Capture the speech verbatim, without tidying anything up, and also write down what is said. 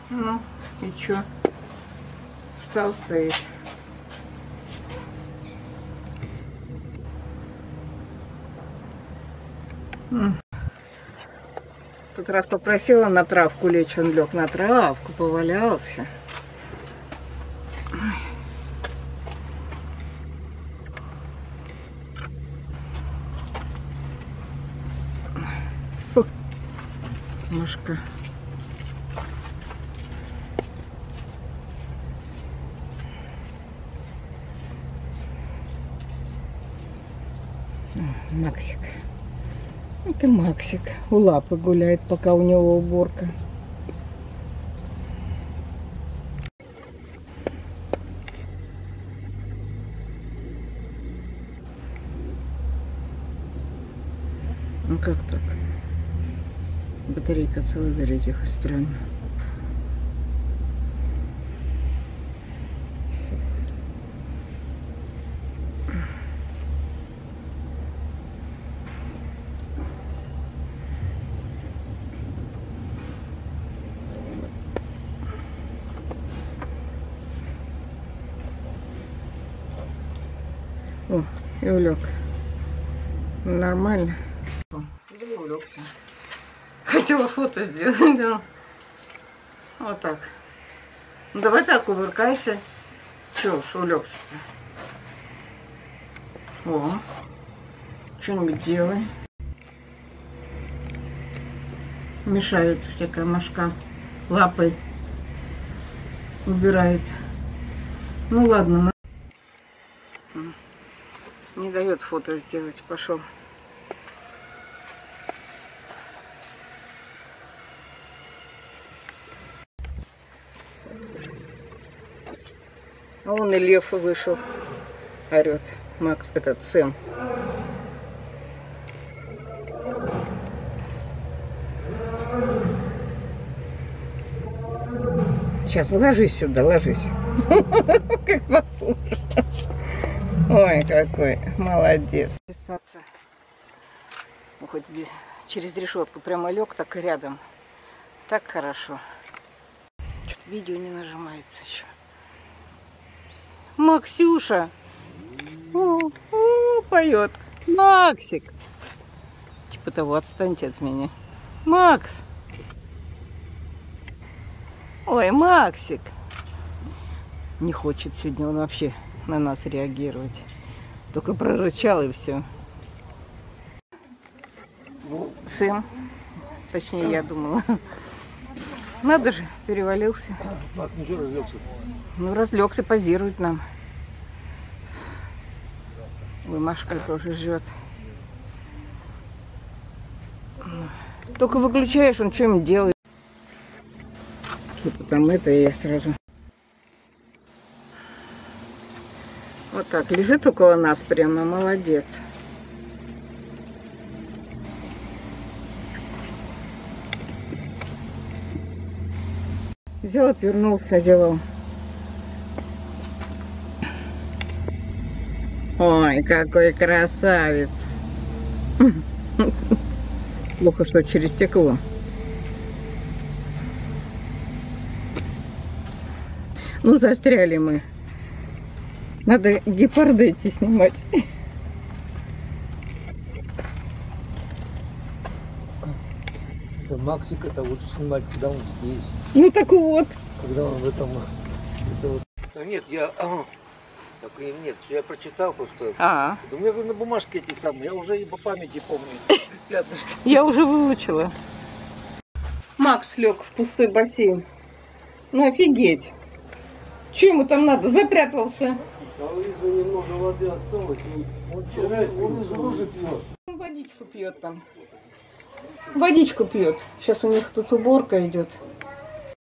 Ну, и чё? Встал, стоит. Тут раз попросила на травку лечь, он лег на травку, повалялся. Фу. Мышка. Максик. Это Максик. У лапы гуляет, пока у него уборка. Ну как так? Батарейка целая зарядить, странно. О, и улег. Нормально. Да и улегся. Хотела фото сделать. Вот так. Ну давай так, кувыркайся. Чё уж, улегся-то. О, что-нибудь делай. Мешает всякая мошка. Лапой убирает. Ну ладно. Не дает фото сделать. Пошел. А он и лев вышел. Орет. Макс, этот Сэм. Сейчас ложись сюда, ложись. Как похоже. Ой, какой молодец. Писаться. Ну, хоть через решетку прямо лег, так и рядом. Так хорошо. Что-то видео не нажимается еще. Максюша! О, о, поет. Максик! Типа того, отстаньте от меня. Макс! Ой, Максик! Не хочет сегодня он вообще на нас реагировать. Только прорычал и все. Сэм, точнее я думала. Надо же, перевалился. Мак, ничего, разлегся. Ну, разлегся, позирует нам. Ой, Машка тоже ждет. Только выключаешь, он что-нибудь делает. Что-то там это, и я сразу. Вот так, лежит около нас прямо, молодец. Взял, отвернулся, зевал. Ой, какой красавец. Плохо, что через стекло. Ну, застряли мы. Надо гепарды идти снимать. Максик, это лучше снимать, когда он здесь. Ну так вот. Когда он в этом... Это вот... А нет, я... Ага. Так, нет, я прочитал просто. А. У меня на бумажке эти самые, я уже и по памяти помню. Пятнышки. Я уже выучила. Макс лег в пустой бассейн. Ну офигеть. Что ему там надо? Запрятался. А у Лизы немного воды осталось. Он вчера, он из лужи пьет. Он водичку пьет там. Водичку пьет. Сейчас у них тут уборка идет.